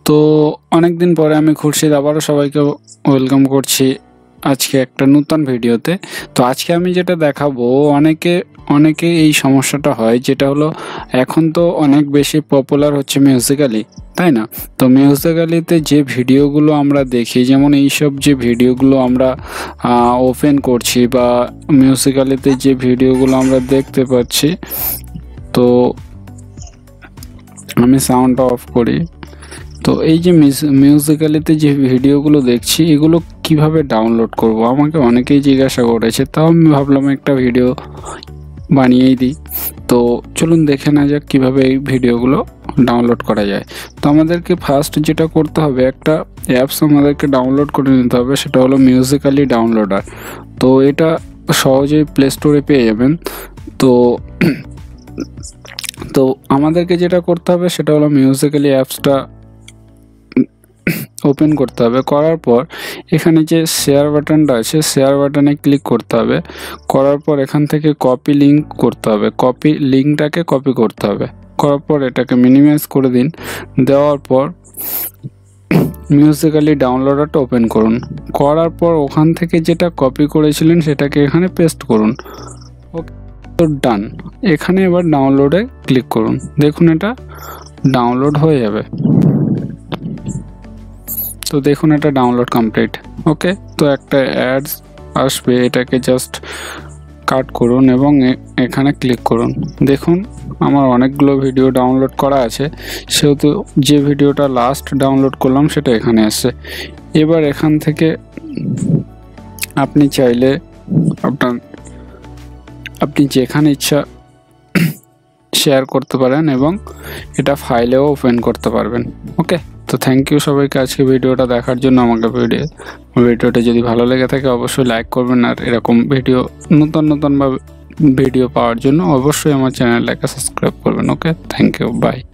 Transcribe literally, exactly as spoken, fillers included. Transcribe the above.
তো অনেকদিন পরে আমি খুরশিদ আবারও সবাইকে ওয়েলকাম করছি আজকে একটা নতুন ভিডিওতে। তো আজকে আমি যেটা দেখাবো, অনেকে অনেকে এই সমস্যাটা হয়, যেটা হলো এখন তো অনেক বেশি পপুলার হচ্ছে মিউজিক্যালি, তাই না? তো মিউজিক্যালিতে যে ভিডিওগুলো আমরা দেখি, যেমন এইসব যে ভিডিওগুলো আমরা ওপেন করছি বা মিউজিক্যালিতে যে ভিডিওগুলো আমরা দেখতে পাচ্ছি, তো আমি সাউন্ডটা অফ করি। তো এই যে মিউজিক্যালিতে যে ভিডিওগুলো দেখছি, এগুলো কিভাবে ডাউনলোড করব আমাকে অনেকেই জিজ্ঞাসা করেছে। তাও আমি ভাবলাম একটা ভিডিও বানিয়েই দিই। তো চলুন দেখে না যাক কীভাবে এই ভিডিওগুলো ডাউনলোড করা যায়। তো আমাদেরকে ফার্স্ট যেটা করতে হবে, একটা অ্যাপস আমাদেরকে ডাউনলোড করে নিতে হবে, সেটা হলো মিউজিক্যালি ডাউনলোডার। তো এটা সহজেই প্লে স্টোরে পেয়ে যাবেন। তো তো আমাদেরকে যেটা করতে হবে সেটা হলো মিউজিক্যালি অ্যাপসটা ওপেন করতে হবে। করার পর এখানে যে শেয়ার বাটনটা আছে, শেয়ার বাটনে ক্লিক করতে হবে। করার পর এখান থেকে কপি লিঙ্ক করতে হবে, কপি লিঙ্কটাকে কপি করতে হবে। করার পর এটাকে মিনিমাইজ করে দিন। দেওয়ার পর মিউজিক্যালি ডাউনলোডারটা ওপেন করুন। করার পর ওখান থেকে যেটা কপি করেছিলেন সেটাকে এখানে পেস্ট করুন। ওকে, তো ডান। এখানে এবার ডাউনলোডে ক্লিক করুন। দেখুন এটা ডাউনলোড হয়ে যাবে। তো দেখুন এটা ডাউনলোড কমপ্লিট। ওকে, তো একটা অ্যাডস আসবে, এটাকে জাস্ট কাট করুন এবং এখানে ক্লিক করুন। দেখুন আমার অনেকগুলো ভিডিও ডাউনলোড করা আছে, সেহেতু যে ভিডিওটা লাস্ট ডাউনলোড করলাম সেটা এখানে আসছে। এবার এখান থেকে আপনি চাইলে আপনার আপনি যেখানে ইচ্ছা শেয়ার করতে পারেন এবং এটা ফাইলেও ওপেন করতে পারবেন। ওকে, তো থ্যাংক ইউ সবাইকে আজকে ভিডিওটা দেখার জন্য। আমাকে ভিডিও ভিডিওটা যদি ভালো লেগে থাকে অবশ্যই লাইক করবেন, আর এরকম ভিডিও নতুন নতুন ভিডিও পাওয়ার জন্য অবশ্যই আমার চ্যানেলটাকে সাবস্ক্রাইব করবেন। Okay, thank you, by.